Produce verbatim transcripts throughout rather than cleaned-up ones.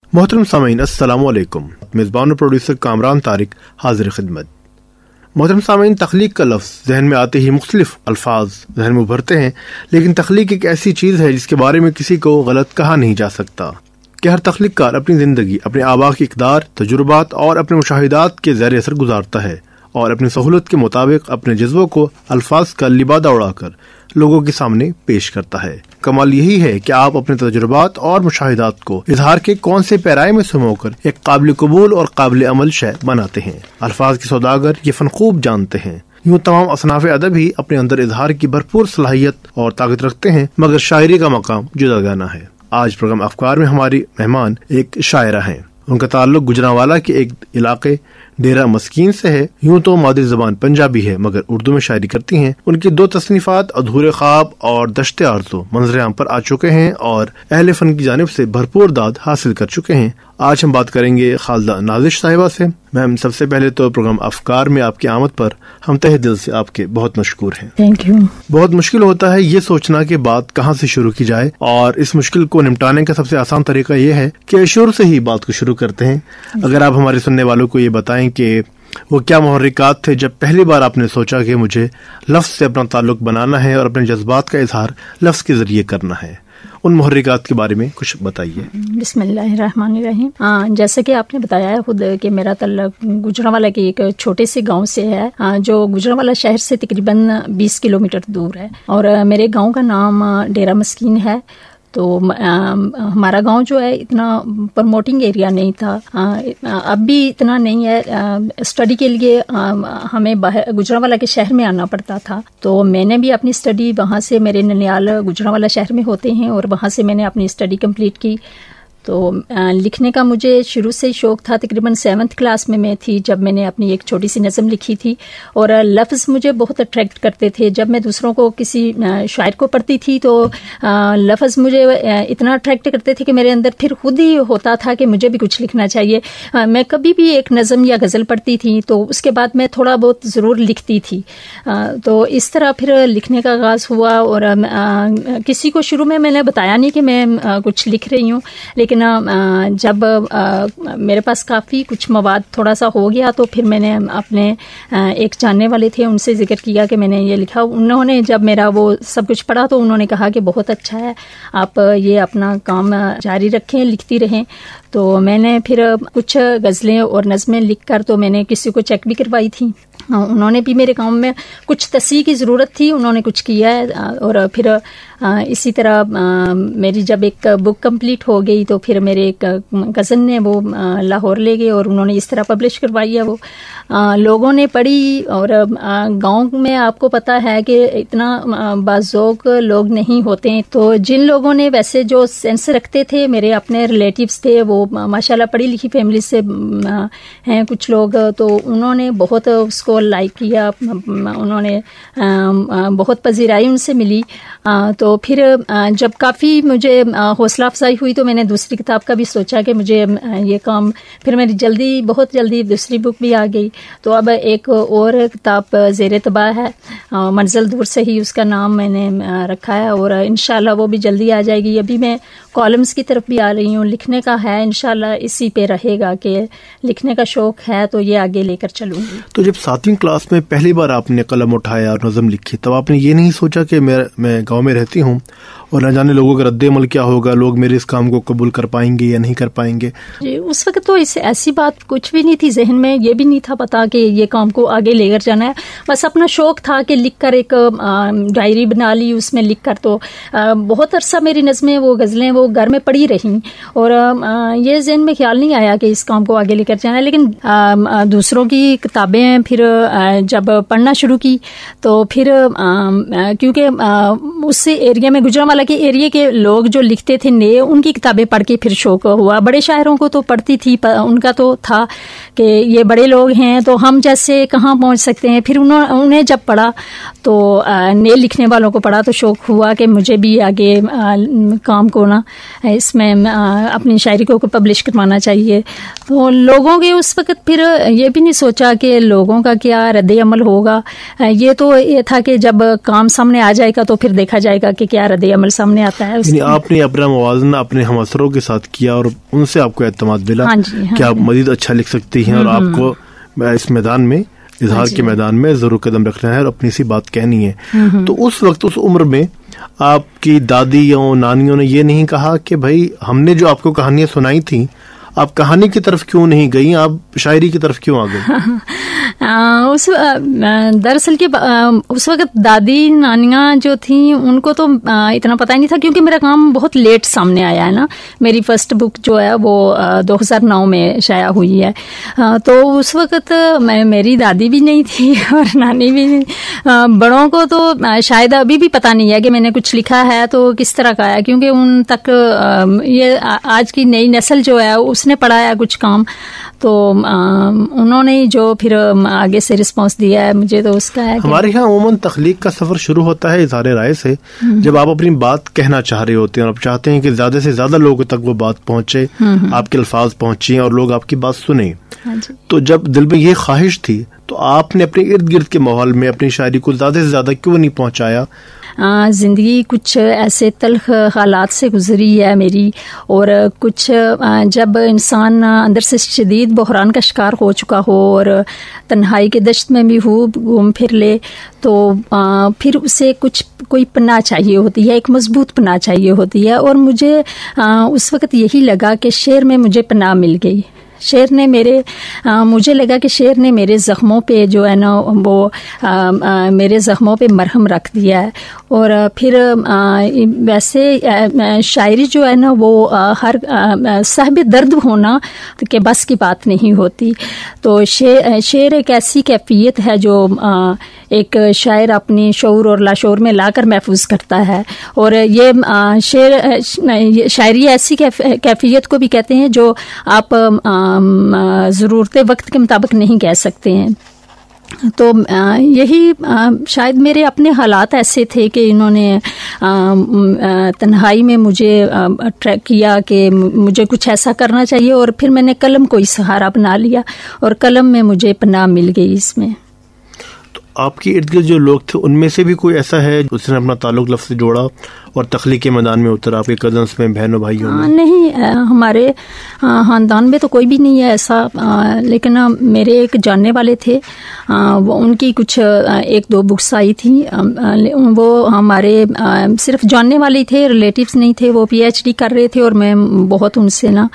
محترم سامعین السلام علیکم. میزبان و پروڈیوسر کامران طارق حاضر خدمت. محترم سامعین، تخلیق کا لفظ ذہن میں آتے ہی مختلف الفاظ ذہن میں ابھرتے ہیں، لیکن تخلیق ایک ایسی چیز ہے جس کے بارے میں کسی کو غلط کہا نہیں جا سکتا کہ ہر تخلیق کار اپنی زندگی اپنے آبا کی اقدار، تجربات اور اپنے مشاہدات کے زیر اثر گزارتا ہے اور اپنی سہولت کے مطابق اپنے جذبوں کو الفاظ کا لبادہ اڑا کر لوگوں کے سامنے پیش کرتا ہے. کمال یہی ہے کہ آپ اپنے تجربات اور مشاہدات کو اظہار کے کون سے پیرائے میں سمو کر ایک قابل قبول اور قابل عمل شے بناتے ہیں. الفاظ کے سوداگر یہ فن خوب جانتے ہیں. یوں تمام اصناف ادب ہی اپنے اندر اظہار کی بھرپور صلاحیت اور طاقت رکھتے ہیں، مگر شاعری کا مقام جداگانہ ہے. آج پروگرام افکار میں ہماری مہمان ایک شاعرہ ہیں. ان کا تعلق گجرانوالہ کے ایک علاقے ڈیرہ مسکین سے ہے. یوں تو مادری زبان پنجابی ہے مگر اردو میں شاعری کرتی ہیں. ان کی دو تصنیفات ادھورے خواب اور دشت آرزو منظر عام پر آ چکے ہیں اور اہل فن کی جانب سے بھرپور داد حاصل کر چکے ہیں. آج ہم بات کریں گے خالدہ نازش صاحبہ سے. میم، سب سے پہلے تو پروگرام افکار میں آپ کی آمد پر ہم تہہ دل سے آپ کے بہت مشکور ہیں. Thank you. بہت مشکل ہوتا ہے یہ سوچنا کہ بات کہاں سے شروع کی جائے، اور اس مشکل کو نمٹانے کا سب سے آسان طریقہ یہ ہے کہ شروع سے ہی بات کو شروع کرتے ہیں. اگر آپ ہمارے سننے والوں کو یہ بتائیں کہ وہ کیا محرکات تھے جب پہلی بار آپ نے سوچا کہ مجھے لفظ سے اپنا تعلق بنانا ہے اور اپنے جذبات کا اظہار لفظ کے ذریعے کرنا ہے، ان محرکات کے بارے میں کچھ بتائیے. بسم اللہ الرحمن الرحیم. ہاں، جیسے کہ آپ نے بتایا ہے خود کہ میرا تعلق گجرانوالہ کے ایک چھوٹے سے گاؤں سے ہے جو گجرانوالہ شہر سے تقریباً بیس کلو میٹر دور ہے، اور میرے گاؤں کا نام ڈیرہ مسکین ہے. تو ہمارا گاؤں جو ہے اتنا پروموٹنگ ایریا نہیں تھا، اب بھی اتنا نہیں ہے. اسٹڈی کے لیے ہمیں باہر گجرانوالہ کے شہر میں آنا پڑتا تھا. تو میں نے بھی اپنی اسٹڈی وہاں سے، میرے ننیال گجرانوالہ شہر میں ہوتے ہیں، اور وہاں سے میں نے اپنی اسٹڈی کمپلیٹ کی. تو لکھنے کا مجھے شروع سے شوق تھا. تقریباً سیونتھ کلاس میں میں تھی جب میں نے اپنی ایک چھوٹی سی نظم لکھی تھی، اور لفظ مجھے بہت اٹریکٹ کرتے تھے. جب میں دوسروں کو کسی شاعر کو پڑھتی تھی تو لفظ مجھے اتنا اٹریکٹ کرتے تھے کہ میرے اندر پھر خود ہی ہوتا تھا کہ مجھے بھی کچھ لکھنا چاہیے. میں کبھی بھی ایک نظم یا غزل پڑھتی تھی تو اس کے بعد میں تھوڑا بہت ضرور لکھتی تھی. تو اس طرح پھر لکھنے کا آغاز ہوا، اور کسی کو شروع میں میں نے بتایا نہیں کہ میں کچھ لکھ رہی ہوں، لیکن جب میرے پاس کافی کچھ مواد تھوڑا سا ہو گیا تو پھر میں نے اپنے ایک جاننے والے تھے ان سے ذکر کیا کہ میں نے یہ لکھا. انہوں نے جب میرا وہ سب کچھ پڑھا تو انہوں نے کہا کہ بہت اچھا ہے، آپ یہ اپنا کام جاری رکھیں، لکھتی رہیں. تو میں نے پھر کچھ غزلیں اور نظمیں لکھ کر تو میں نے کسی کو چیک بھی کروائی تھی. انہوں نے بھی میرے کام میں کچھ تصحیح کی ضرورت تھی، انہوں نے کچھ کیا ہے. اور پھر اسی طرح میری جب ایک بک کمپلیٹ ہو گئی تو پھر میرے ایک کزن نے وہ لاہور لے گئے اور انہوں نے اس طرح پبلش کروائی ہے. وہ لوگوں نے پڑھی، اور گاؤں میں آپ کو پتہ ہے کہ اتنا باذوق لوگ نہیں ہوتے ہیں. تو جن لوگوں نے ویسے جو سینس رکھتے تھے، میرے اپنے ریلیٹیوز تھے، وہ ماشاءاللہ پڑھی لکھی فیملی سے ہیں کچھ لوگ، تو انہوں نے بہت اس کو لائک کیا، انہوں نے بہت پذیرائی ان سے ملی. تو پھر جب کافی مجھے حوصلہ افزائی ہوئی تو میں نے دوسری کتاب کا بھی سوچا کہ مجھے یہ کام، پھر میری جلدی بہت جلدی دوسری بک بھی آ گئی. تو اب ایک اور کتاب زیر طبع ہے، منزل دور سے ہی اس کا نام میں نے رکھا ہے، اور انشاءاللہ وہ بھی جلدی آ جائے گی. ابھی میں کالمز کی طرف بھی آ رہی ہوں. لکھنے کا ہے انشاءاللہ، اسی پہ رہے گا کہ لکھنے کا شوق ہے تو یہ آگے لے کر چلوں گی. تو جب ساتویں کلاس میں پہلی بار آپ نے قلم اٹھایا اور نظم لکھی، تب آپ نے یہ نہیں سوچا کہ میں میں گاؤں میں رہتی ہوں اور نہ جانے لوگوں کا رد عمل کیا ہوگا، لوگ میرے اس کام کو قبول کر پائیں گے یا نہیں کر پائیں گے؟ جی، اس وقت تو اس ایسی بات کچھ بھی نہیں تھی ذہن میں، یہ بھی نہیں تھا پتا کہ یہ کام کو آگے لے کر جانا ہے. بس اپنا شوق تھا کہ لکھ کر ایک ڈائری بنا لی، اس میں لکھ کر تو بہت عرصہ میری نظمیں، وہ غزلیں وہ گھر میں پڑی رہیں، اور یہ ذہن میں خیال نہیں آیا کہ اس کام کو آگے لے کر جانا ہے. لیکن دوسروں کی کتابیں پھر جب پڑھنا شروع کی تو پھر کیونکہ اس ایریا میں گجرانوالہ کے ایریا کے لوگ جو لکھتے تھے نئے، ان کی کتابیں پڑھ کے پھر شوق ہوا. بڑے شاعروں کو تو پڑھتی تھی، ان کا تو تھا کہ یہ بڑے لوگ ہیں تو ہم جیسے کہاں پہنچ سکتے ہیں. پھر انہوں انہیں جب پڑھا تو نئے لکھنے والوں کو پڑھا تو شوق ہوا کہ مجھے بھی آگے کام کو نا اس میں اپنی شاعری کو پبلش کروانا چاہیے. تو لوگوں کے اس وقت پھر یہ بھی نہیں سوچا کہ لوگوں کا کیا رد عمل ہوگا. یہ تو یہ تھا کہ جب کام سامنے آ جائے گا تو پھر دیکھا جائے گا کہ کیا رد عمل عمل سامنے آتا ہے. یعنی آپ نے اپنا موازنہ اپنے ہم اثروں کے ساتھ کیا اور ان سے آپ کو اعتماد ملا کہ آپ مزید اچھا لکھ سکتی ہیں اور آپ کو اس میدان میں اظہار کے میدان میں ضرور قدم رکھنا ہے اور اپنی سی بات کہنی ہے. تو اس وقت اس عمر میں آپ کی دادیوں نانیوں نے یہ نہیں کہا کہ بھائی ہم نے جو آپ کو کہانیاں سنائی تھیں آپ کہانی کی طرف کیوں نہیں گئی, آپ شاعری کی طرف کیوں آ گئی؟ اس دراصل کہ اس وقت دادی نانیاں جو تھیں ان کو تو اتنا پتہ نہیں تھا کیونکہ میرا کام بہت لیٹ سامنے آیا ہے نا. میری فرسٹ بک جو ہے وہ دو ہزار نو میں شائع ہوئی ہے, تو اس وقت میں میری دادی بھی نہیں تھی اور نانی بھی نہیں. بڑوں کو تو شاید ابھی بھی پتہ نہیں ہے کہ میں نے کچھ لکھا ہے تو کس طرح کا ہے, کیونکہ ان تک یہ آج کی نئی نسل جو ہے اس نے پڑھا ہے کچھ کام, تو انہوں نے جو پھر آگے سے رسپانس دیا ہے مجھے تو اس کا ہے. ہمارے یہاں عموماً تخلیق کا سفر شروع ہوتا ہے اظہار رائے سے, جب آپ اپنی بات کہنا چاہ رہے ہوتے ہیں اور آپ چاہتے ہیں کہ زیادہ سے زیادہ لوگوں تک وہ بات پہنچے, آپ کے الفاظ پہنچیں اور لوگ آپ کی بات سنیں. تو جب دل میں یہ خواہش تھی تو آپ نے اپنے ارد گرد کے ماحول میں اپنی شاعری کو زیادہ سے زیادہ کیوں نہیں پہنچایا؟ زندگی کچھ ایسے تلخ حالات سے گزری ہے میری, اور کچھ جب انسان اندر سے شدید بحران کا شکار ہو چکا ہو اور تنہائی کے دشت میں بھی ہو گھوم پھر لے, تو پھر اسے کچھ کوئی پناہ چاہیے ہوتی ہے, ایک مضبوط پناہ چاہیے ہوتی ہے, اور مجھے اس وقت یہی لگا کہ شعر میں مجھے پناہ مل گئی. شعر نے میرے مجھے لگا کہ شعر نے میرے زخموں پہ جو ہے نا وہ میرے زخموں پہ مرہم رکھ دیا ہے. اور پھر ویسے شاعری جو ہے نا وہ ہر صاحب درد ہونا کہ بس کی بات نہیں ہوتی. تو شعر ایک ایسی کیفیت ہے جو ایک شاعر اپنی شعور اور لاشعور میں لا کر محفوظ کرتا ہے, اور یہ شعر شاعری ایسی کیفیت کو بھی کہتے ہیں جو آپ ضرورت وقت کے مطابق نہیں کہہ سکتے ہیں. تو یہی شاید میرے اپنے حالات ایسے تھے کہ انہوں نے تنہائی میں مجھے اٹریکٹ کیا کہ مجھے کچھ ایسا کرنا چاہیے, اور پھر میں نے قلم کو ہی سہارا بنا لیا اور قلم میں مجھے پناہ مل گئی اس میں. تو آپ کے ارد گرد جو لوگ تھے ان میں سے بھی کوئی ایسا ہے جس نے اپنا تعلق لفظ سے جوڑا اور تخلیق کے میدان میں اترا, آپ کے کزنس میں, بہنوں بھائیوں میں؟ نہیں, ہمارے خاندان میں تو کوئی بھی نہیں ہے ایسا, لیکن میرے ایک جاننے والے تھے, وہ ان کی کچھ ایک دو بکس آئی تھیں, وہ ہمارے صرف جاننے والے تھے, ریلیٹیوز نہیں تھے. وہ پی ایچ ڈی کر رہے تھے اور میں بہت ان سے نا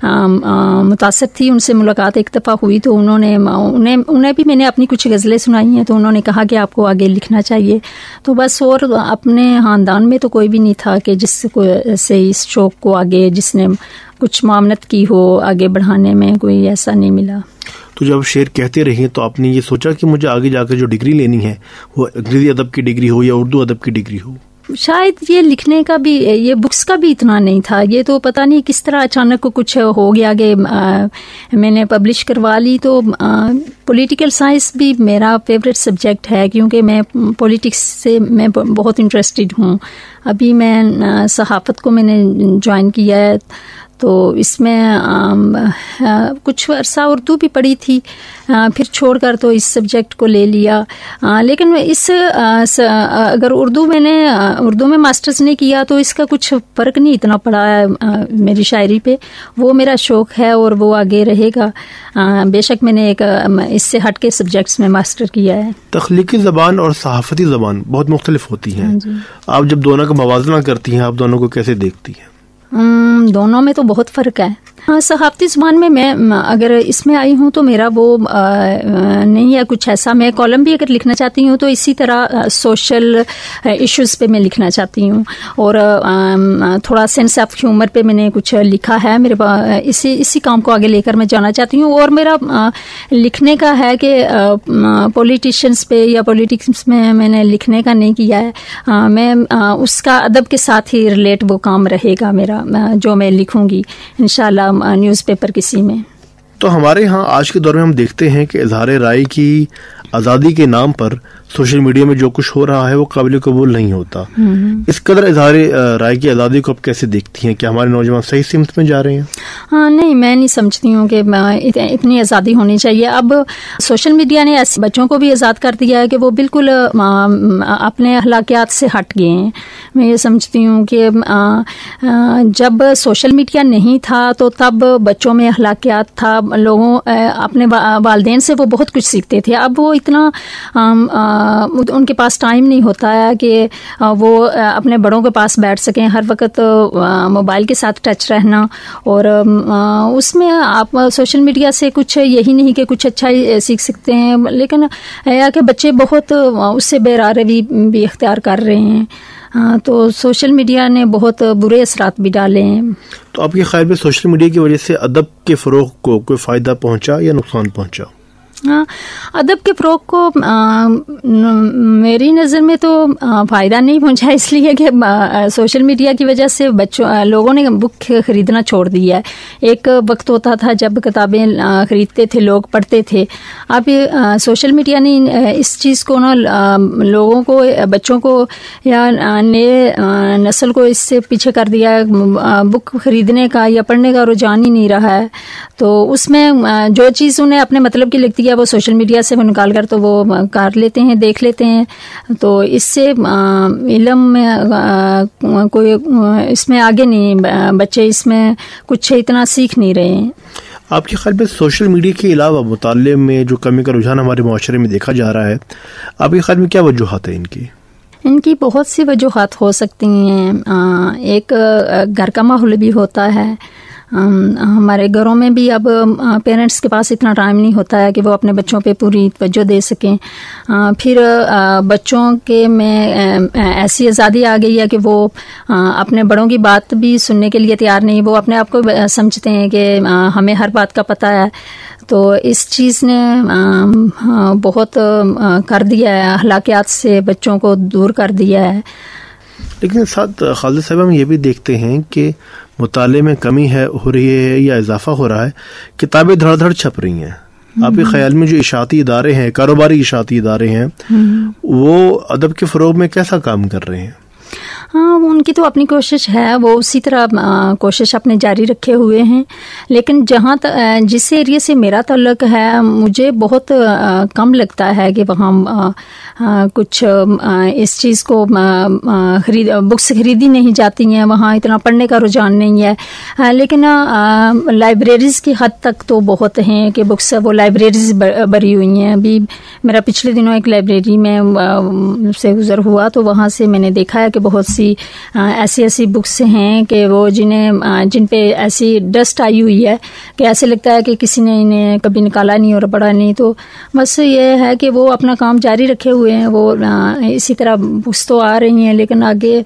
متاثر تھی. ان سے ملاقات ایک دفعہ ہوئی تو انہوں نے انہیں انہیں بھی میں نے اپنی کچھ غزلیں سنائی ہیں, تو انہوں نے کہا کہ آپ کو آگے لکھنا چاہیے. تو بس, اور اپنے خاندان میں تو کوئی بھی نہیں تھا کہ جس کو سے اس شوق کو آگے, جس نے کچھ معاونت کی ہو آگے بڑھانے میں, کوئی ایسا نہیں ملا. تو جب شعر کہتے رہے تو آپ نے یہ سوچا کہ مجھے آگے جا کر جو ڈگری لینی ہے وہ انگریزی ادب کی ڈگری ہو یا اردو ادب کی ڈگری ہو؟ شاید یہ لکھنے کا بھی, یہ بکس کا بھی اتنا نہیں تھا. یہ تو پتہ نہیں کس طرح اچانک کو کچھ ہو گیا کہ میں نے پبلش کروا لی. تو پولیٹیکل سائنس بھی میرا فیوریٹ سبجیکٹ ہے کیونکہ میں پولیٹکس سے میں بہت انٹرسٹڈ ہوں. ابھی میں صحافت کو میں نے جوائن کیا ہے, تو اس میں کچھ عرصہ اردو بھی پڑھی تھی, پھر چھوڑ کر تو اس سبجیکٹ کو لے لیا. لیکن اس اگر اردو میں نے اردو میں ماسٹرز نے کیا تو اس کا کچھ فرق نہیں اتنا پڑا ہے میری شاعری پہ. وہ میرا شوق ہے اور وہ آگے رہے گا. بے شک میں نے ایک اس سے ہٹ کے سبجیکٹس میں ماسٹر کیا ہے. تخلیقی زبان اور صحافتی زبان بہت مختلف ہوتی ہیں. آپ جب دونوں کا موازنہ کرتی ہیں آپ دونوں کو کیسے دیکھتی ہیں؟ دونوں میں تو بہت فرق ہے. ہاں, صحافتی زبان میں میں اگر اس میں آئی ہوں تو میرا وہ نہیں ہے کچھ ایسا. میں کالم بھی اگر لکھنا چاہتی ہوں تو اسی طرح سوشل ایشوز پہ میں لکھنا چاہتی ہوں, اور تھوڑا سینس آف ہیومر پہ میں نے کچھ لکھا ہے. میرے اسی اسی کام کو آگے لے کر میں جانا چاہتی ہوں. اور میرا لکھنے کا ہے کہ پولیٹیشینس پہ یا پولیٹکس میں میں نے لکھنے کا نہیں کیا ہے. میں اس کا ادب کے ساتھ ہی ریلیٹ وہ کام رہے گا میرا جو میں لکھوں گی انشاءاللہ نیوز پیپر کسی میں. تو ہمارے ہاں آج کے دور میں ہم دیکھتے ہیں کہ اظہار رائے کی آزادی کے نام پر سوشل میڈیا میں جو کچھ ہو رہا ہے وہ قابل قبول نہیں ہوتا. اس قدر اظہار رائے کی آزادی کو آپ کیسے دیکھتی ہیں؟ کیا ہمارے نوجوان صحیح سمت میں جا رہے ہیں؟ ہاں نہیں، میں نہیں سمجھتی ہوں کہ اتنی آزادی ہونی چاہیے. اب سوشل میڈیا نے ایسے بچوں کو بھی آزاد کر دیا ہے کہ وہ بالکل اپنے اخلاقیات سے ہٹ گئے ہیں. میں یہ سمجھتی ہوں کہ جب سوشل میڈیا نہیں تھا تو تب بچوں میں اخلاقیات تھا، لوگوں اپنے والدین سے وہ بہت کچھ سیکھتے تھے. اب وہ اتنا ان کے پاس ٹائم نہیں ہوتا ہے کہ وہ اپنے بڑوں کے پاس بیٹھ سکیں. ہر وقت موبائل کے ساتھ ٹچ رہنا، اور اس میں آپ سوشل میڈیا سے کچھ یہی نہیں کہ کچھ اچھا ہی سیکھ سکتے ہیں، لیکن ہے کہ بچے بہت اس سے بے روی بھی اختیار کر رہے ہیں. تو سوشل میڈیا نے بہت برے اثرات بھی ڈالے ہیں. تو آپ کے خیال میں سوشل میڈیا کی وجہ سے ادب کے فروغ کو کوئی فائدہ پہنچا یا نقصان پہنچا؟ ہاں، ادب کے فروغ کو میری نظر میں تو فائدہ نہیں پہنچا، اس لیے کہ سوشل میڈیا کی وجہ سے بچوں لوگوں نے بک خریدنا چھوڑ دیا ہے. ایک وقت ہوتا تھا جب کتابیں خریدتے تھے لوگ، پڑھتے تھے. اب سوشل میڈیا نے اس چیز کو نا لوگوں کو، بچوں کو یا نئے نسل کو اس سے پیچھے کر دیا ہے. بک خریدنے کا یا پڑھنے کا رجحان ہی نہیں رہا ہے. تو اس میں جو چیز انہیں اپنے مطلب کی لگتی ہے وہ سوشل میڈیا سے وہ نکال کر تو وہ کر لیتے ہیں، دیکھ لیتے ہیں. تو اس سے علم میں کوئی اس میں آگے نہیں، بچے اس میں کچھ اتنا سیکھ نہیں رہے ہیں. آپ کے خیال میں سوشل میڈیا کے علاوہ مطالعے میں جو کمی کا رجحان ہمارے معاشرے میں دیکھا جا رہا ہے، آپ کے خیال میں کیا وجوہات ہیں ان کی؟ ان کی بہت سی وجوہات ہو سکتی ہیں. ایک گھر کا ماحول بھی ہوتا ہے. ہمارے گھروں میں بھی اب پیرنٹس کے پاس اتنا ٹائم نہیں ہوتا ہے کہ وہ اپنے بچوں پہ پوری توجہ دے سکیں. پھر بچوں کے میں ایسی آزادی آ گئی ہے کہ وہ اپنے بڑوں کی بات بھی سننے کے لیے تیار نہیں. وہ اپنے آپ کو سمجھتے ہیں کہ ہمیں ہر بات کا پتہ ہے. تو اس چیز نے بہت کر دیا ہے، اخلاقیات سے بچوں کو دور کر دیا ہے. لیکن ساتھ خالد صاحب ہم یہ بھی دیکھتے ہیں کہ مطالعے میں کمی ہے ہو رہی ہے یا اضافہ ہو رہا ہے، کتابیں دھڑ دھڑ چھپ رہی ہیں. آپ کے خیال میں جو اشاعتی ادارے ہیں، کاروباری اشاعتی ادارے ہیں، وہ ادب کے فروغ میں کیسا کام کر رہے ہیں؟ ہاں، ان کی تو اپنی کوشش ہے، وہ اسی طرح کوشش اپنے جاری رکھے ہوئے ہیں. لیکن جہاں جس ایریے سے میرا تعلق ہے، مجھے بہت کم لگتا ہے کہ وہاں کچھ اس چیز کو خرید بکس خریدی نہیں جاتی ہیں، وہاں اتنا پڑھنے کا رجحان نہیں ہے. لیکن لائبریریز کی حد تک تو بہت ہیں کہ بکس وہ لائبریریز بھری ہوئی ہیں. ابھی میرا پچھلے دنوں ایک لائبریری میں سے گزر ہوا تو وہاں سے میں نے دیکھا ہے کہ بہت سی ایسی ایسی بکس ہیں کہ وہ جنہیں جن پہ ایسی ڈسٹ آئی ہوئی ہے کہ ایسے لگتا ہے کہ کسی نے انہیں کبھی نکالا نہیں اور پڑھا نہیں. تو بس یہ ہے کہ وہ اپنا کام جاری رکھے ہوئے ہیں. وہ اسی طرح بکس تو آ رہی ہیں لیکن آگے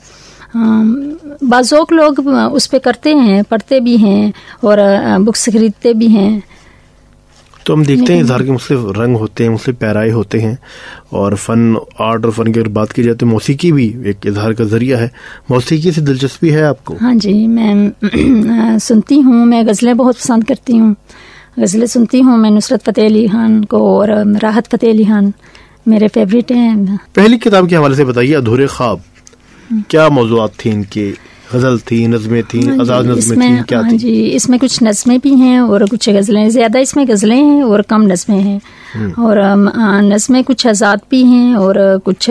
بعض لوگ اس پہ کرتے ہیں، پڑھتے بھی ہیں اور بکس خریدتے بھی ہیں. تو ہم دیکھتے ہیں اظہار کے مختلف رنگ ہوتے ہیں، مختلف پیرائے ہوتے ہیں، اور فن آرٹ اور فن کی اگر بات کی جائے تو موسیقی بھی ایک اظہار کا ذریعہ ہے. موسیقی سے دلچسپی ہے آپ کو؟ ہاں جی، میں سنتی ہوں. میں غزلیں بہت پسند کرتی ہوں، غزلیں سنتی ہوں. میں نصرت فتح علی خان کو اور راحت فتح علی خان میرے فیوریٹ ہیں. پہلی کتاب کے حوالے سے بتائیے، ادھورے خواب، کیا موضوعات تھیں ان کے؟ غزل تھی، نظمیں تھیں، آزاد نظمیں تھیں، کیا تھی؟ جی، اس میں کچھ نظمیں بھی ہیں اور کچھ غزلیں. زیادہ اس میں غزلیں ہیں اور کم نظمیں ہیں. اور نظمیں کچھ آزاد بھی ہیں اور کچھ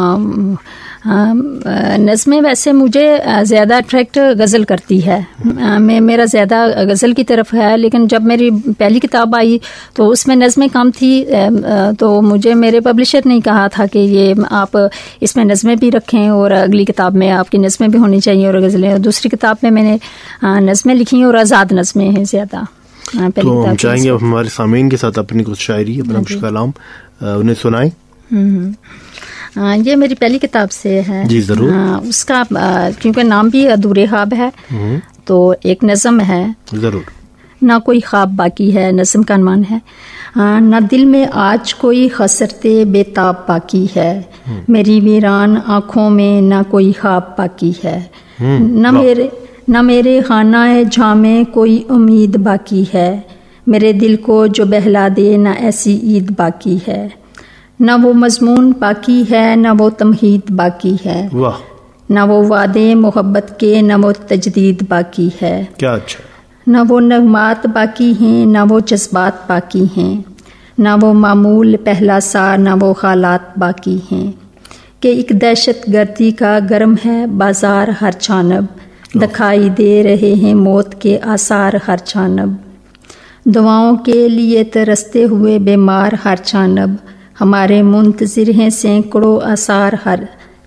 نظمیں ویسے مجھے زیادہ اٹریکٹ غزل کرتی ہے. میں میرا زیادہ غزل کی طرف ہے. لیکن جب میری پہلی کتاب آئی تو اس میں نظمیں کم تھی تو مجھے میرے پبلشر نے کہا تھا کہ یہ آپ اس میں نظمیں بھی رکھیں اور اگلی کتاب میں آپ کی نظمیں بھی ہونی چاہیے اور غزلیں. اور دوسری کتاب میں میں نے نظمیں لکھی اور آزاد نظمیں ہیں زیادہ. تو ہم چاہیں گے ہمارے سامعین کے ساتھ اپنی کچھ شاعری، اپنا کچھ کلام انہیں سنائیں. یہ میری پہلی کتاب سے ہے. جی ضرور. اس کا کیونکہ نام بھی ادھورے خواب ہے تو ایک نظم ہے. ضرور. نہ کوئی خواب باقی ہے، نظم کا عنوان ہے. نہ دل میں آج کوئی خسرتے بے تاب باقی ہے، میری ویران آنکھوں میں نہ کوئی خواب باقی ہے. نہ میرے نہ میرے خانہ جہاں میں کوئی امید باقی ہے، میرے دل کو جو بہلا دے نہ ایسی عید باقی ہے. نہ وہ مضمون باقی ہے نہ وہ تمہید باقی ہے، واہ، نہ وہ وعدے محبت کے نہ وہ تجدید باقی ہے، کیا اچھا، نہ وہ نغمات باقی ہیں نہ وہ جذبات باقی ہیں، نہ وہ معمول پہلا سا نہ وہ حالات باقی ہیں، کہ ایک دہشت گردی کا گرم ہے بازار ہر جانب، دکھائی دے رہے ہیں موت کے آثار ہر جانب، دعاؤں کے لیے ترستے ہوئے بیمار ہر جانب، ہمارے منتظر ہیں سینکڑوں آثار ہر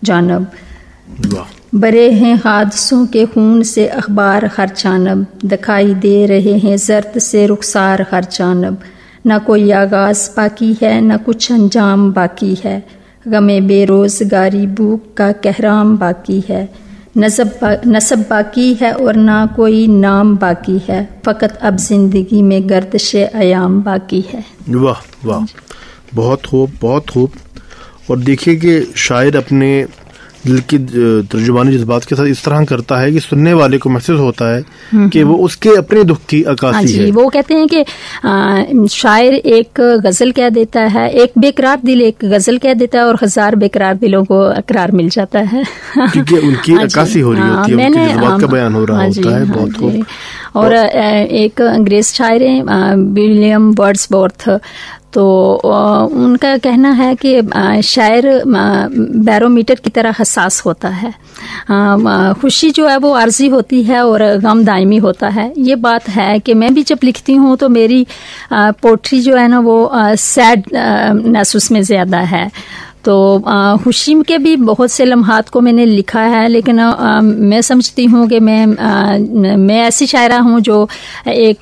جانب، برے ہیں حادثوں کے خون سے اخبار ہر جانب، دکھائی دے رہے ہیں زرد سے رخسار ہر جانب، نہ کوئی آغاز باقی ہے نہ کچھ انجام باقی ہے، غم بے روزگاری بھوک کا کہرام باقی ہے، نصب با نصب باقی ہے اور نہ کوئی نام باقی ہے، فقط اب زندگی میں گردش ایام باقی ہے۔ واہ واہ، بہت خوب بہت خوب۔ اور دیکھیے کہ شاعر اپنے دل کی ترجمانی جذبات کے ساتھ اس طرح کرتا ہے کہ سننے والے کو محسوس ہوتا ہے کہ وہ اس کے اپنے دکھ کی عکاسی ہے۔ وہ کہتے ہیں کہ شاعر ایک غزل کہہ دیتا ہے، ایک بے قرار دل ایک غزل کہہ دیتا ہے اور ہزار بے قرار دلوں کو اقرار مل جاتا ہے، کیونکہ ان کی عکاسی ہو رہی ہوتی ہے، ان کی جذبات کا بیان ہو رہا ہوتا ہے۔ بہت خوب۔ اور ایک انگریز شاعر ہیں ولیم ورڈزورتھ، تو ان کا کہنا ہے کہ شاعر بیرومیٹر کی طرح حساس ہوتا ہے، خوشی جو ہے وہ عارضی ہوتی ہے اور غم دائمی ہوتا ہے۔ یہ بات ہے کہ میں بھی جب لکھتی ہوں تو میری پوٹری جو ہے نا وہ سیڈ نیس اس میں زیادہ ہے، تو خوشی کے بھی بہت سے لمحات کو میں نے لکھا ہے، لیکن میں سمجھتی ہوں کہ میں میں ایسی شاعرہ ہوں جو ایک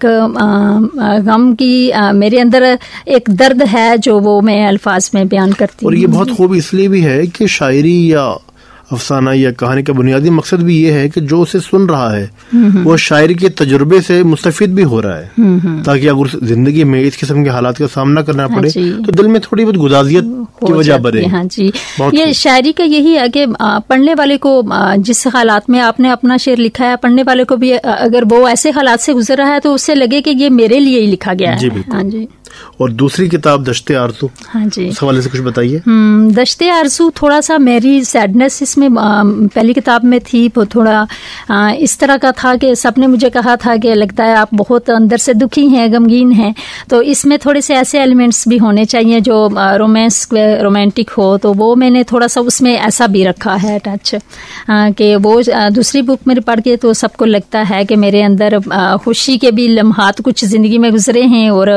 غم کی میرے اندر ایک درد ہے جو وہ میں الفاظ میں بیان کرتی ہوں۔ اور یہ بہت خوب اس لیے بھی ہے کہ شاعری یا افسانہ یا کہانی کا بنیادی مقصد بھی یہ ہے کہ جو اسے سن رہا ہے وہ شاعری کے تجربے سے مستفید بھی ہو رہا ہے، تاکہ اگر زندگی میں اس قسم کے حالات کا سامنا کرنا پڑے تو دل میں تھوڑی بہت گدازیت کی وجہ بنے۔ ہاں جی، یہ شاعری کا یہی ہے کہ پڑھنے والے کو جس حالات میں آپ نے اپنا شعر لکھا ہے، پڑھنے والے کو بھی اگر وہ ایسے حالات سے گزر رہا ہے تو اسے لگے کہ یہ میرے لیے ہی لکھا گیا ہے۔ ہاں جی۔ اور دوسری کتاب دشت آرزو، ہاں جی، اس حوالے سے کچھ بتائیے۔ دشت آرزو تھوڑا سا میری سیڈنس اس میں پہلی کتاب میں تھی، وہ تھوڑا اس طرح کا تھا کہ سب نے مجھے کہا تھا کہ لگتا ہے آپ بہت اندر سے دکھی ہیں، غمگین ہیں، تو اس میں تھوڑے سے ایسے ایلیمنٹس بھی ہونے چاہیے جو رومانس رومانٹک ہو، تو وہ میں نے تھوڑا سا اس میں ایسا بھی رکھا ہے ٹچ، کہ وہ دوسری بک میرے پڑھ کے تو سب کو لگتا ہے کہ میرے اندر خوشی کے بھی لمحات کچھ زندگی میں گزرے ہیں، اور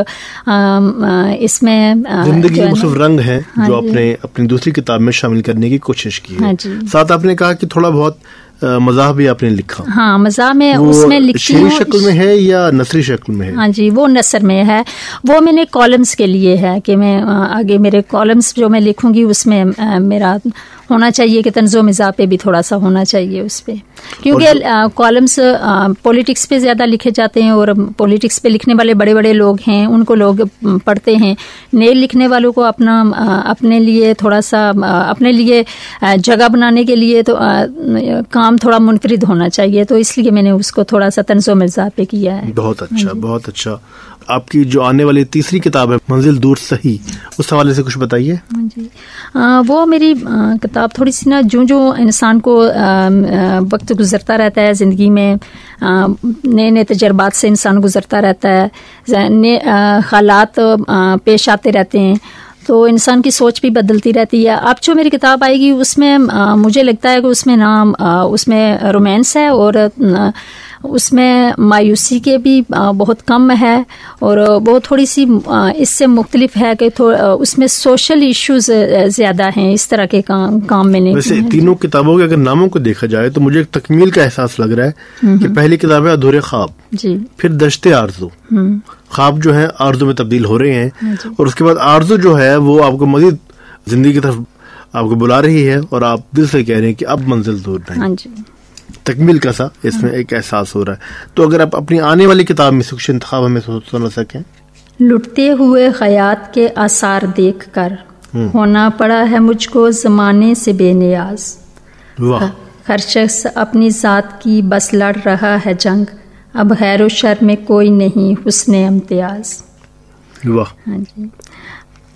اس میں زندگی مختلف رنگ ہیں جو آپ نے اپنی دوسری کتاب میں شامل کرنے کی کوشش کی ہے۔ ساتھ آپ نے کہا کہ تھوڑا بہت مزاح بھی آپ نے لکھا۔ ہاں، مزاح میں اس میں لکھتی ہوں۔ شعری شکل میں ہے یا نثری شکل میں ہے؟ ہاں جی، وہ نثر میں ہے، وہ میں نے کالمز کے لیے ہے کہ میں آگے میرے کالمز جو میں لکھوں گی اس میں میرا ہونا چاہیے کہ طنز و مزاح پہ بھی تھوڑا سا ہونا چاہیے اس پہ، کیونکہ کالمز پولیٹکس پہ زیادہ لکھے جاتے ہیں اور پولیٹکس پہ لکھنے والے بڑے بڑے لوگ ہیں، ان کو لوگ پڑھتے ہیں، نئے لکھنے والوں کو اپنا اپنے لیے تھوڑا سا اپنے لیے جگہ بنانے کے لیے تو کام تھوڑا منفرد ہونا چاہیے، تو اس لیے میں نے اس کو تھوڑا سا طنز و مزاح پہ کیا ہے۔ بہت اچھا بہت اچھا۔ آپ کی جو آنے والی تیسری کتاب ہے منزل دور سہی، اس حوالے سے کچھ بتائیے۔ جی، وہ میری کتاب تھوڑی سی نا جو جو انسان کو وقت گزرتا رہتا ہے زندگی میں، نئے نئے تجربات سے انسان گزرتا رہتا ہے، نئے حالات پیش آتے رہتے ہیں، تو انسان کی سوچ بھی بدلتی رہتی ہے۔ اب جو میری کتاب آئے گی اس میں مجھے لگتا ہے کہ اس میں نام اس میں رومانس ہے، اور اس میں مایوسی کے بھی بہت کم ہے، اور وہ تھوڑی سی اس سے مختلف ہے کہ اس میں سوشل ایشوز زیادہ ہیں، اس طرح کے کام کام میں نے۔ ویسے تینوں کتابوں کے اگر ناموں کو دیکھا جائے تو مجھے ایک تکمیل کا احساس لگ رہا ہے کہ پہلی کتاب ہے ادھورے خواب، جی، پھر دشت آرزو، خواب جو ہے آرزو میں تبدیل ہو رہے ہیں، اور اس کے بعد آرزو جو ہے وہ آپ کو مزید زندگی کی طرف آپ کو بلا رہی ہے، اور آپ دل سے کہہ رہے ہیں کہ اب منزل دور نہیں۔ ہاں جی، تکمیل کا سا اس میں ایک احساس ہو رہا ہے۔ تو اگر آپ اپنی آنے والی کتاب میں سے کچھ انتخاب ہمیں سنا سکیں۔ لٹتے ہوئے خیات کے آثار دیکھ کر ہونا پڑا ہے مجھ کو زمانے سے بے نیاز، واہ، ہر شخص اپنی ذات کی بس لڑ رہا ہے جنگ، اب خیر و شر میں کوئی نہیں حسن امتیاز۔ واہ، ہاں جی۔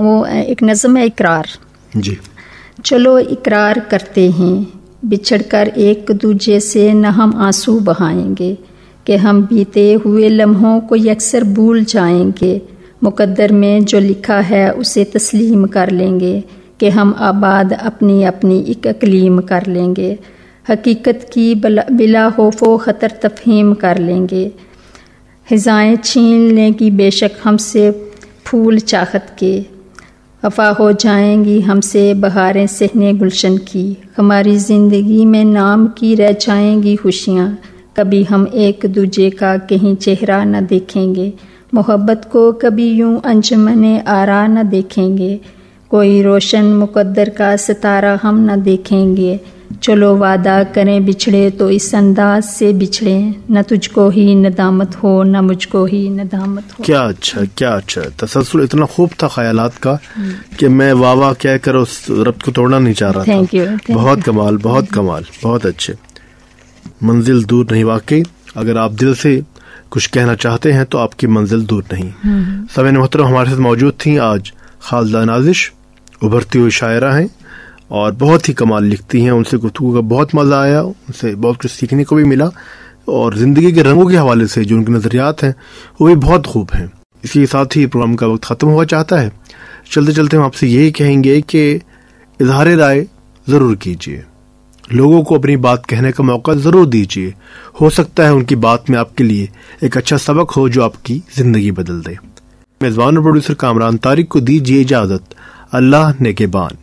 وہ ایک نظم ہے اقرار. جی. چلو اقرار کرتے ہیں بچھڑ کر ایک دوجے سے نہ ہم آنسو بہائیں گے کہ ہم بیتے ہوئے لمحوں کو یکسر بھول جائیں گے. مقدر میں جو لکھا ہے اسے تسلیم کر لیں گے کہ ہم آباد اپنی اپنی ایک اقلیم کر لیں گے. حقیقت کی بلا بلا خوف و خطر تفہیم کر لیں گے. خزائیں چھین لیں گی بے شک ہم سے پھول چاہت کے. وفا ہو جائیں گی ہم سے بہاریں صحن گلشن کی. ہماری زندگی میں نام کی رہ جائیں گی خوشیاں. کبھی ہم ایک دوجے کا کہیں چہرہ نہ دیکھیں گے. محبت کو کبھی یوں انجمن آرا نہ دیکھیں گے. کوئی روشن مقدر کا ستارہ ہم نہ دیکھیں گے. چلو وعدہ کریں بچھڑے تو اس انداز سے بچھڑیں نہ تجھ کو ہی ندامت ہو نہ مجھ کو ہی ندامت ہو. کیا اچھا کیا اچھا تسلسل اتنا خوب تھا خیالات کا کہ میں واہ واہ کہہ کر اس ربط کو توڑنا نہیں چاہ رہا تھا. Thank you. بہت کمال بہت کمال بہت اچھے. منزل دور نہیں واقعی. اگر آپ دل سے کچھ کہنا چاہتے ہیں تو آپ کی منزل دور نہیں. سامعین محترم ہمارے ساتھ موجود تھیں آج خالدہ نازش. ابھرتی ہوئی شاعرہ ہیں اور بہت ہی کمال لکھتی ہیں. ان سے گفتگو کا بہت مزہ آیا. ان سے بہت کچھ سیکھنے کو بھی ملا اور زندگی کے رنگوں کے حوالے سے جو ان کے نظریات ہیں وہ بھی بہت خوب ہیں. اسی کے ساتھ ہی پروگرام کا وقت ختم ہوا چاہتا ہے. چلتے چلتے ہم آپ سے یہی کہیں گے کہ اظہار رائے ضرور کیجیے. لوگوں کو اپنی بات کہنے کا موقع ضرور دیجیے. ہو سکتا ہے ان کی بات میں آپ کے لیے ایک اچھا سبق ہو جو آپ کی زندگی بدل دے. میزبان اور پروڈیوسر کامران طارق کو دیجیے اجازت. اللہ نگہبان.